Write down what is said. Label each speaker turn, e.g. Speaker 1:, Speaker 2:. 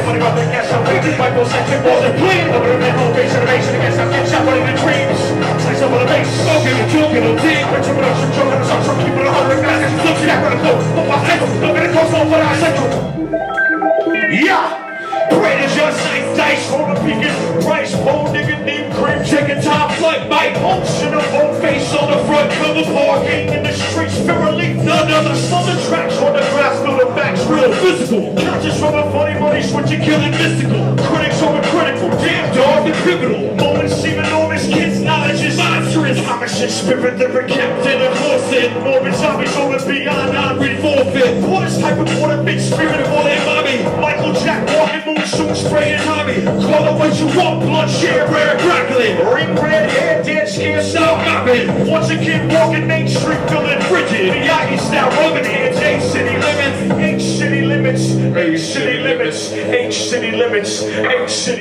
Speaker 1: money about the gas, I'm waiting. My boss, I take balls and clean. Over the whole base of the base, and I guess I'm getting shot running the dreams. Slice over the base, smoking and joking on deep. Rich production, joking, I'm so keeping it 100 guys. Look at the flow, put my cycle. Look at the coast, over the cycle. Yeah! Bread is your sight, dice, hold a peeking. Price, bone, nigga, deep cream, chicken, top, flight, bite. Ocean of old face on the front cover. Parking in the streets, spirit relief, none other. Southern tracks on the grass, build the backs, real physical. Conscious from a funny money, switching, killing mystical. Critics over critical, damn dog and pivotal. Moments seem enormous, kids' knowledge is monstrous. Homicide, spirit, the captain of horses. Morbid zombies over beyond, non-read forfeit. What is type of water, big spirit of all their mommy. Michael Jack walking moon, soon spraying Tommy. Call it what you want, blood, share, rare, broccoli. Ring red hair, dead skin, stop mopping. Once a kid walking Main Street, feeling frigid. Miyagi style, rubbing hands, 8 city limits, 8 city limits, 8 city limits, 8 city limits, 8 city